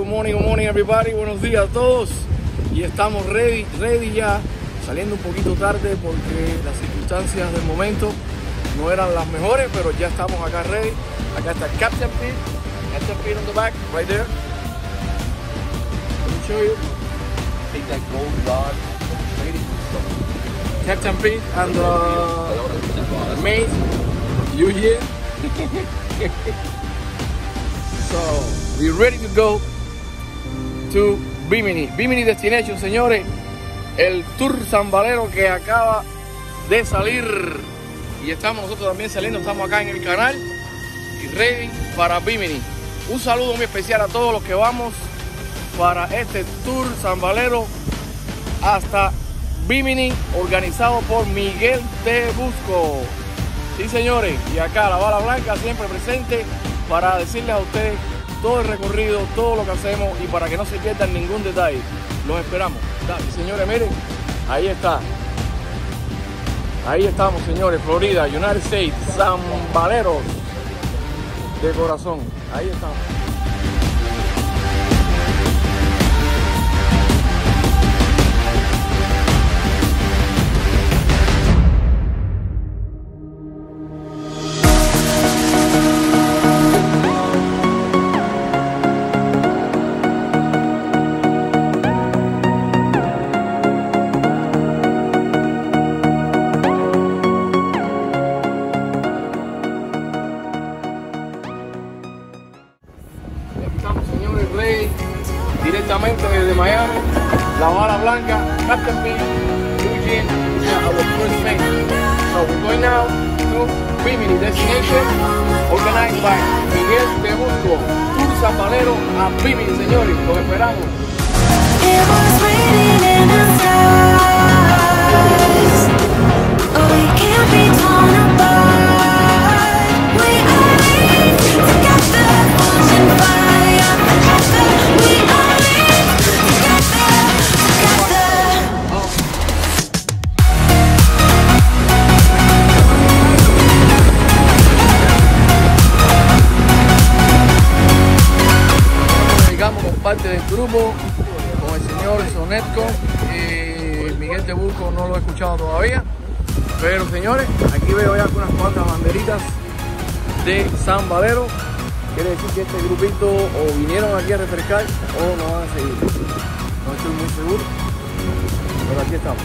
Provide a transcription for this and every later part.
good morning everybody, buenos días a todos. Y estamos ready ya, saliendo un poquito tarde porque las circunstancias del momento no eran las mejores, pero ya estamos acá ready. Acá está Captain Pete on the back, right there. Let me show you. Take that gold rod. Captain Pete and the mate, you here? So, we're ready to go to Bimini Destination, señores. El tour sambalero que acaba de salir. Y estamos nosotros también saliendo, estamos acá en el canal y ready para Bimini. Un saludo muy especial a todos los que vamos para este tour sambalero hasta Bimini, organizado por Miguel Te Busco. Sí, señores, y acá la bala blanca siempre presente para decirles a ustedes todo el recorrido, todo lo que hacemos y para que no se pierdan ningún detalle. Los esperamos. Y señores, miren, ahí está. Ahí estamos, señores, Florida, United States, zambaleros de corazón. Ahí estamos. Directamente desde Miami, la bala blanca, Captain Pete, Eugene, our first mate. So we're going now to Bimini Destination, organized by Miguel Te Busco, tour sambalero a Bimini, señores, los esperamos. It was raining in the skies. Oh, we can't be torn apart. We are linked together, pushing fire forever. We are linked together. Llegamos con parte del grupo, con el señor Sonetco. Miguel Te Busco no lo he escuchado todavía, pero señores, aquí veo ya unas cuantas banderitas de sambalero. Quiere decir que este grupito o vinieron aquí a refrescar o no van a seguir. No estoy muy seguro, pero aquí estamos.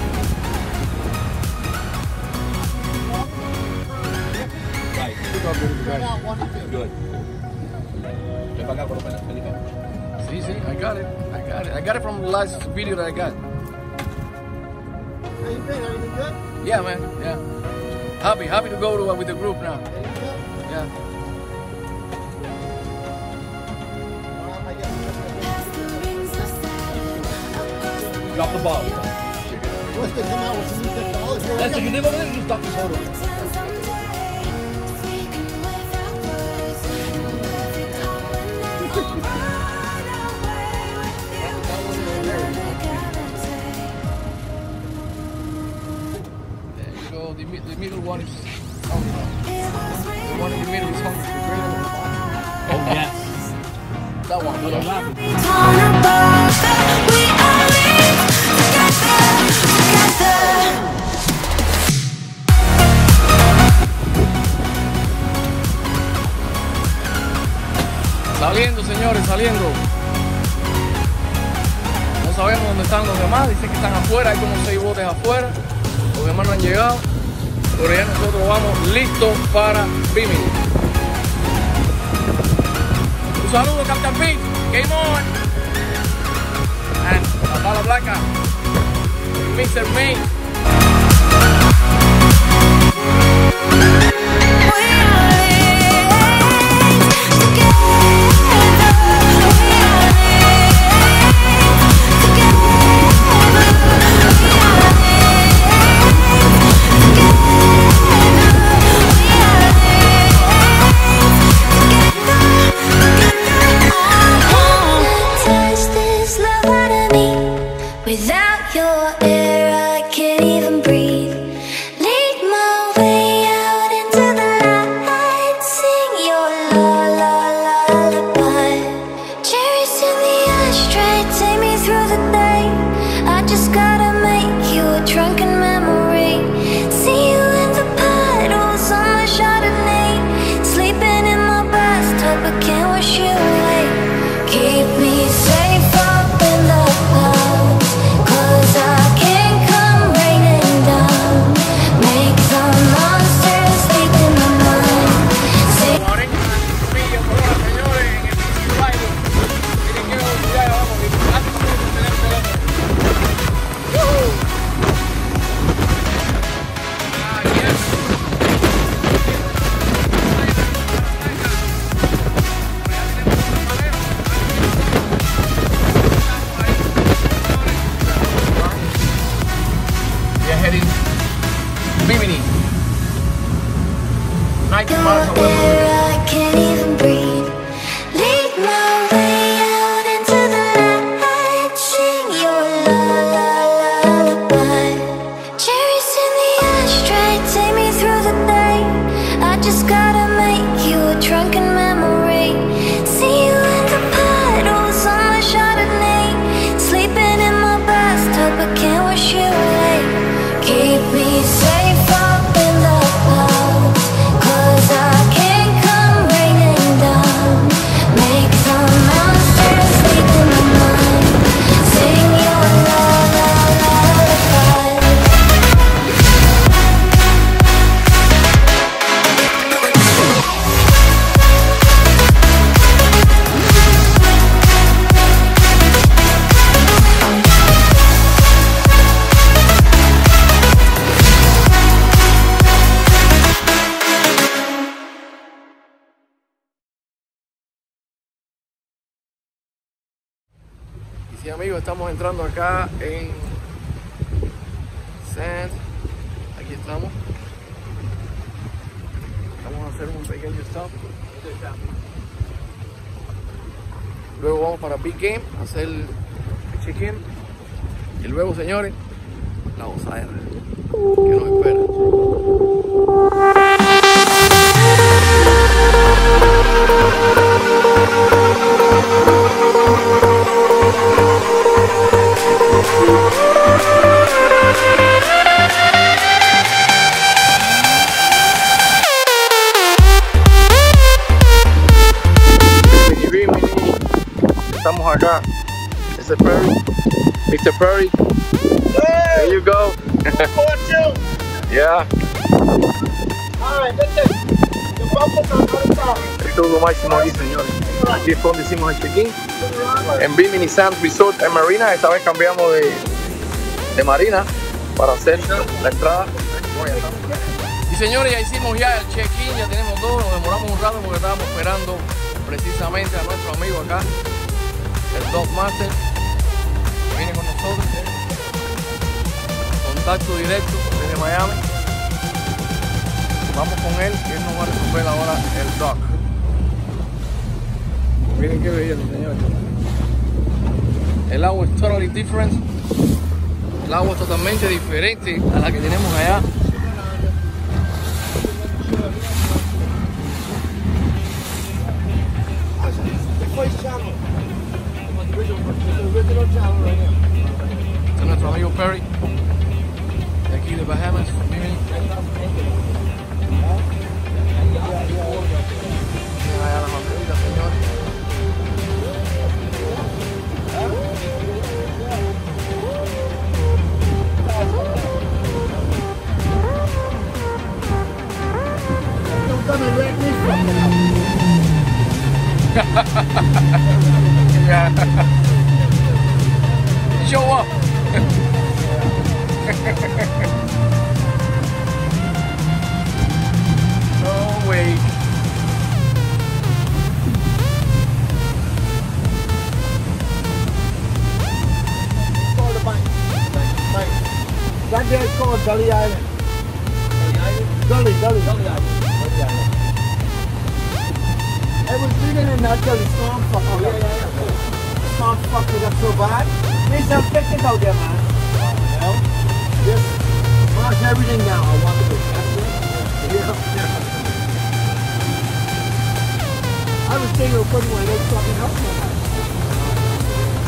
Good. Ven para acá, por lo menos, Felipe. Sí, I got it from the last video that I got. How you been? Everything good? Yeah, man, yeah. Happy to go to with the group now. Yeah. Drop the ball. Once they come out with some new technology, That's the name of it. Just drop the photo. There you go. The middle one is hungry. The one in the middle is hungry. Oh yes. That one. Little lamb. Torn apart. We are linked together. Saliendo, señores, saliendo. No sabemos dónde están los demás. Dicen que están afuera. Hay como 6 botes afuera. Los demás no han llegado. Pero ya nosotros vamos listos para Bimini. Un saludo, Captain Pete. Game on. And la bala blanca. Mr. Mate. Without your air, I can't even breathe. Lead my way out into the light. Sing your lullaby. Cherries in the ashtray, take me through the day. I just gotta make you a drunken memory. See you in the puddles on my Chardonnay, sleeping in my bathtub, but can't wash you away. Keep me safe up in the clouds, 'cause I can't come raining down. Make the monsters sleep in my mind. 40 millas por hora, señores, en el Easy Rider. Miren qué velocidad vamos, y antes de tener el teléfono. We are heading to Bimini. 90 miles away. There I can't even breathe. Lead my way out into the light. Sing your lullaby. Cherries in the ashtray, take me through the day. I just gotta make you a drunken memory. See you in the puddles on my Chardonnay, sleeping in my bathtub, but can't wash you away. Keep me safe up in the clouds, 'cause I can't come raining down. Make the monsters sleep in my mind. Sing your lullaby. Y sí, amigos, estamos entrando acá en Sand. Aquí estamos. Vamos a hacer un pequeño stop. Luego vamos para Big Game a hacer el check-in. Y luego, señores, la gozadera que nos espera. Estamos acá. Mr. Perry. Mr. Perry. There you go. Yeah. Esto es lo máximo aquí, señores. Aquí es donde hicimos el check-in. En Bimini Sands Resort and Marina. Esta vez cambiamos de marina para hacer la entrada. Y señores, ya hicimos ya el check-in, ya tenemos todo. Nos demoramos un rato porque estábamos esperando precisamente a nuestro amigo acá, el Dog Master, que viene con nosotros. Contacto directo desde Miami. Vamos con él, que él nos va a resolver ahora el dog. Miren qué belleza, señores. El agua es totally different. El agua es totalmente diferente a la que tenemos allá. Este es nuestro amigo Perry, de aquí de Bahamas. Miren allá las banderitas, señores. Show up. No way. That day is called Gully Island. Gully Island. It was bigger than that till the storm fucked it up. The storm fucked it up so bad. They sell picnic out there, man. Well, just mark everything down. I want to go. I was thinking of putting my next fucking house on that.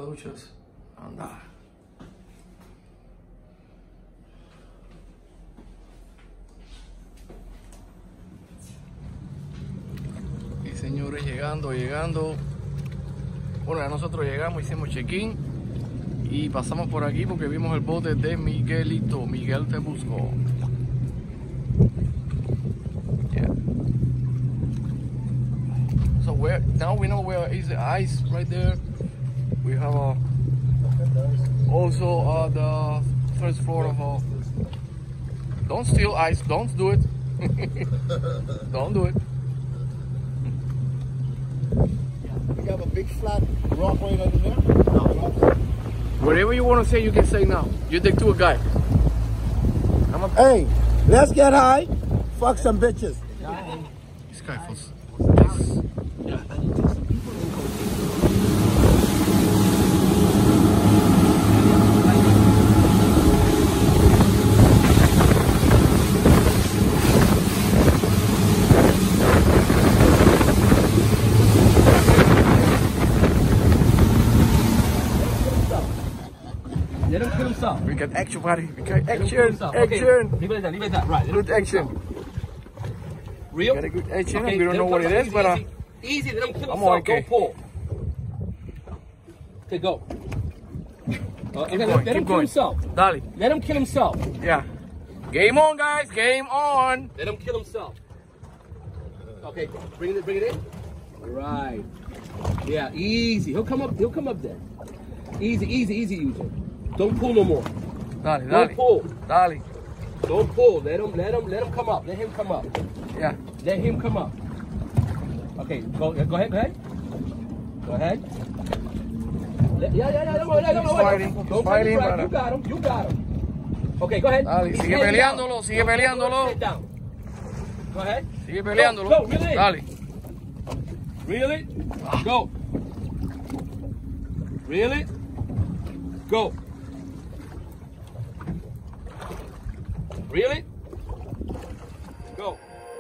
duchas. Anda. Y señores, llegando. Bueno, ya nosotros llegamos, hicimos check-in y pasamos por aquí porque vimos el bote de Miguelito. Miguel te buscó. Yeah. So where now we know where is the ice right there. We have also the first floor of don't steal ice, don't do it. Don't do it. You have a big flat rock right under there? No. Whatever you want to say, you can say now. You take to a guy. Hey, let's get high. Fuck some bitches. This guy was. Let him kill himself. We got action, buddy. We got Let him kill action. himself. Action. Okay. Leave it at that. Right. Let him Good kill action. himself. Real? Got a good action. Okay, We don't let know him what kill it is, himself. but Easy, let him kill I'm himself. okay. Don't pull. Okay, go. Okay, let him kill going. himself. Dale. Let him kill himself. Yeah. Game on, guys. Game on. Let him kill himself. Okay, bring it in. Right. Yeah, easy. He'll come up there. Easy, Eugene. Don't pull no more. Dale, Don't dale. pull. Dale. Don't pull. Let him come up. Let him come up. Yeah. Let him come up. Okay, go ahead. Go ahead. Yeah. Don't worry. Fighting. Don't Fighting, right. brother. You got him. Okay, go ahead. Dale, sigue peleándolo, sigue peleándolo. Sit down. Go ahead. Sigue peleándolo. Go, really? Dale. Really? Go. Really? Go. Really? Go.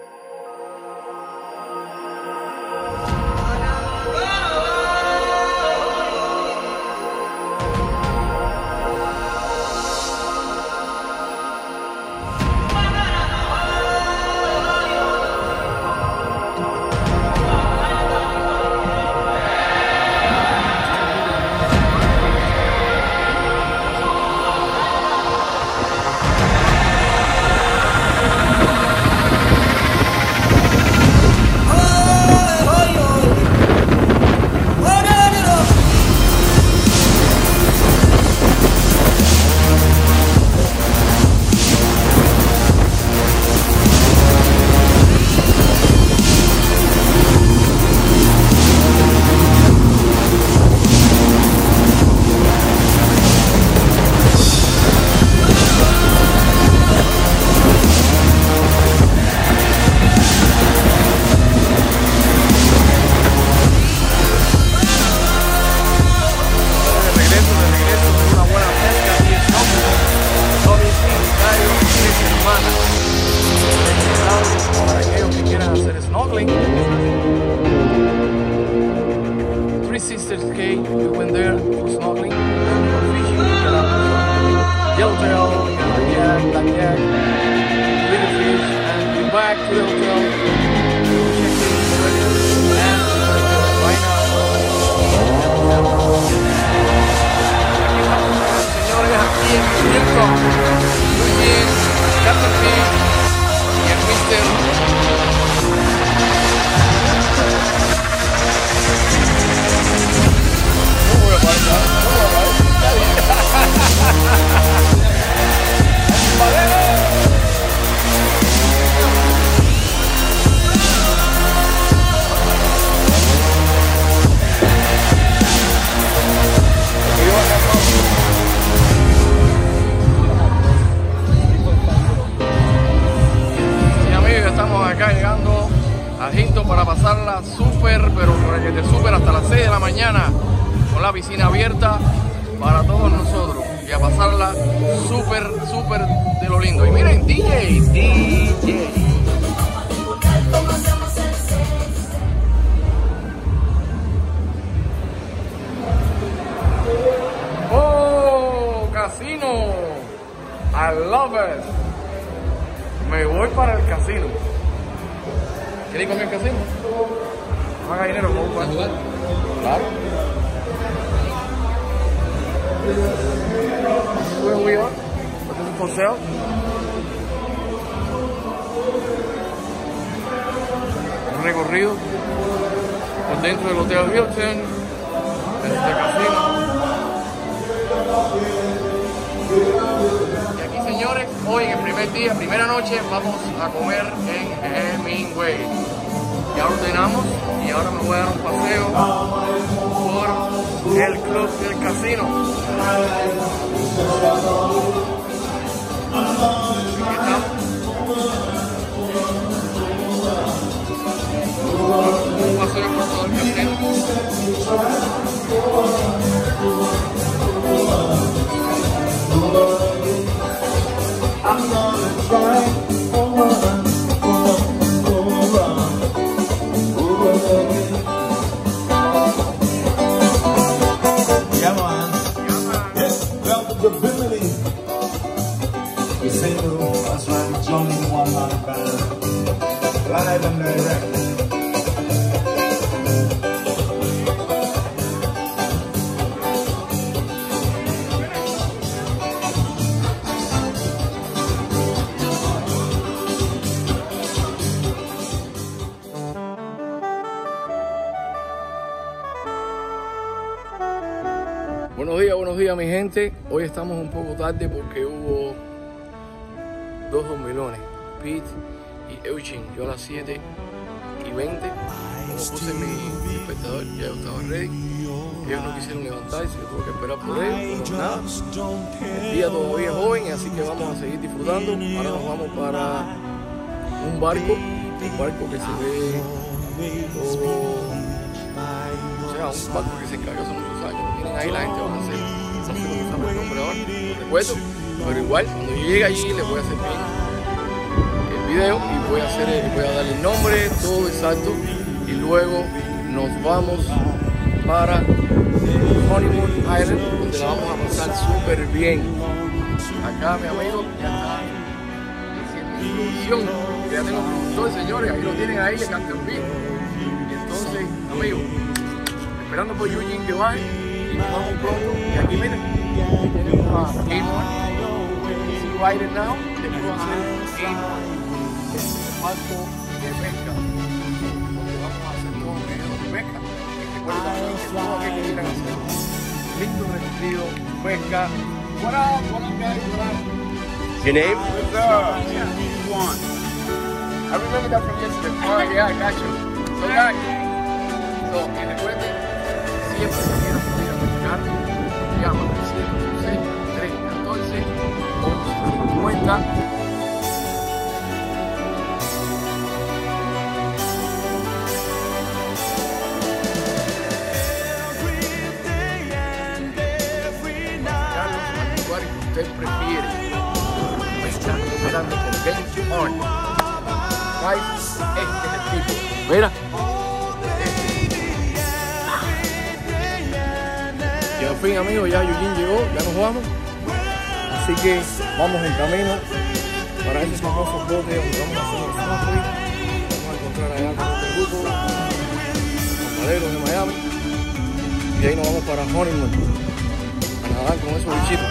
back to the hotel, checked in already, and right now. Señores, aquí en Houston, Eugene, Captain P y el Mister. Don't worry about it, guys. Don't worry about acá llegando a Hinton para pasarla súper, pero de súper hasta las 6 de la mañana con la piscina abierta para todos nosotros y a pasarla súper, súper de lo lindo. Y miren, DJ. ¿Quieres ir conmigo al casino? No haga dinero, ¿cómo ¿Vas a jugar? Claro. Where we are? What is it for sale? Un recorrido por dentro del Hotel Hilton, este casino. Y aquí, señores, hoy en el primer día, primera noche, vamos a comer en Hemingway. Ya ordenamos y ahora me voy a dar un paseo por el club del casino. Aquí estamos. Un paseo por todo el casino. We say no, that's right, it's only one man band, live and direct. Buenos días mi gente. Hoy estamos un poco tarde porque hubo dos dormilones, Pete y Eugene. Yo a las 7:20, como puse mi despertador, ya yo estaba ready. Ellos no quisieron levantarse, yo tuve que esperar por ellos, pero nada. El día todavía es joven, así que vamos a seguir disfrutando. Ahora nos vamos para un barco que se ve todo, o sea, un barco que se encarga hace muchos años. Miren ahí la gente va a hacer, no sé cómo se llama el nombre ahora, no recuerdo, pero igual cuando yo llegue allí les voy a hacer bien el video y voy a darle el nombre, todo exacto, y luego nos vamos para Honeymoon Island, donde la vamos a pasar súper bien. Acá mi amigo ya está haciendo introducción, ya tengo productor, señores, ahí lo tienen ahí, el Captain Pete. Y entonces, amigos, esperando por Eugene que baje y nos vamos pronto. Y aquí miren, tenemos a Game On, Easy Rider Now, después va a ser Game On, el barco de pesca, donde vamos a hacer todos los videos de pesca. Y recuerden también que todo aquel que quieran hacer listo, resistido, pesca. What up guys, what up? Your name? I remember that from yesterday. Oh yeah, I got you. So guys, y recuerden, siempre que quieran salir a pescar, llaman al 786-314-1150. Usted prefiere pescar operando con Game On. Guys, este es el tipo. Mira. Y al fin, amigos, ya Eugene llegó, ya nos vamos. Así que vamos en camino para esos famosos botes donde vamos a hacer el snorkeling. Vamos a encontrar allá con otro grupo, los maleros de Miami. Y ahí nos vamos para Honeymoon, a nadar con esos bichitos.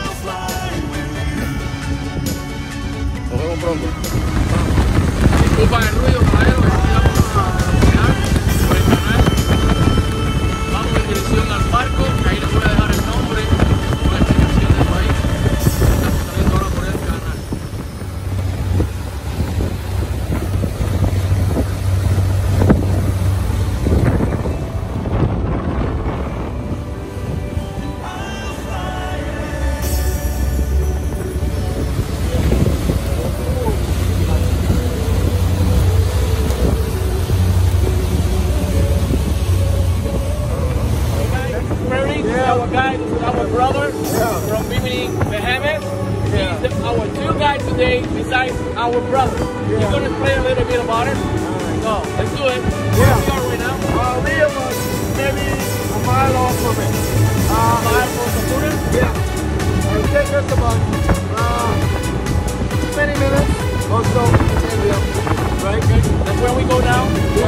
Nos vemos pronto. Disculpan el ruido, caballero, que aquí vamos a terminar por el canal. Vamos en dirección al barco, que ahí les voy a dejar el nombre, una explicación del país. Estamos saliendo ahora por el canal. Our guide is our brother from Bimini, Bahamas. He's our tour guide today, besides our brother. He's going to explain a little bit about it. So, let's do it. Where we are right now? We are maybe a mile off from it. A mile from Saputo? Yeah. It'll take us about 20 minutes or so. Right, good. That's where we go now?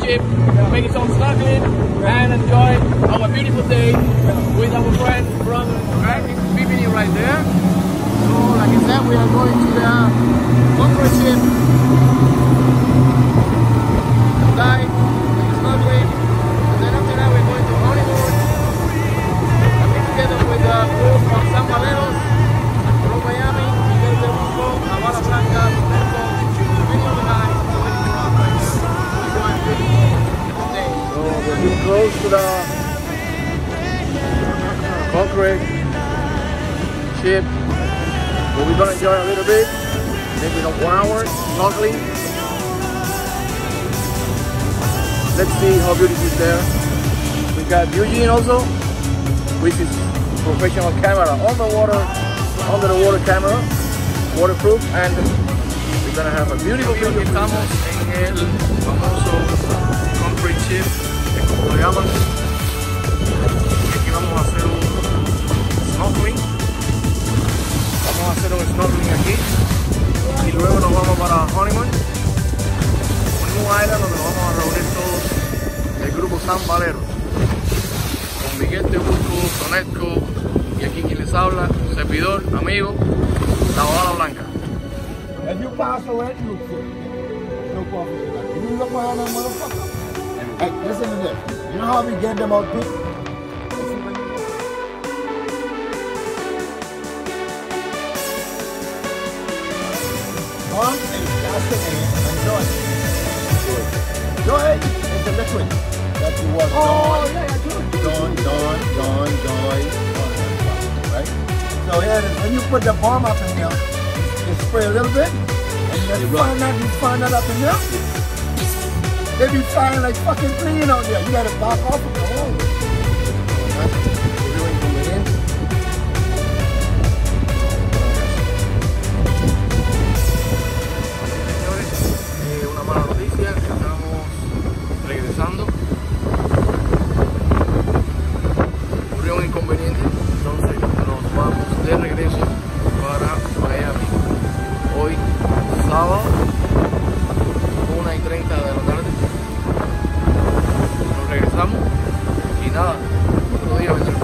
ship, make some snorkeling, and enjoy our beautiful day with our friend from Bimini right there. So, like I said, we are going to the concrete ship. Dive, make snorkeling, and then after that we're going to honeymoon. And be together with the crew from San Valero, from Miami, Miguel de Busco, Habana Blanca, Mexico, many other guys waiting for us right now. So we're getting close to the concrete ship. But we're gonna enjoy a little bit, maybe 1 hour snorkeling. Let's see how beautiful it's there. We got Eugene also, which is professional camera on the water, under the water camera, waterproof, and we're gonna have a beautiful video. Estamos en el famoso concrete ship, como lo llaman. Y aquí vamos a hacer un snorkeling. Vamos a hacer un snorkeling aquí y luego nos vamos para Honeymoon Island, donde nos vamos a reunir todos el grupo San Valero con Miguel de Busco, Tonetco y aquí quien les habla, servidor, amigo, la Habana Blanca. If you pass away, you quit. No problem. You look behind that motherfucker. Hey, listen to this. You know how we get them out quick? One is that's the name, and joy. Joy is the liquid that you want. Dawn, joy. Right? So here it is. When you put the bomb up in here, you spray a little bit, and then you find that up in there. They be flying like fucking plane out there. You gotta back off of the hole. Una mala noticia, estamos regresando. Ocurrió un inconveniente, entonces nos vamos de regreso para Miami. Hoy, sábado, 1:30 de la tarde. Nos regresamos y nada, otro día vendremos.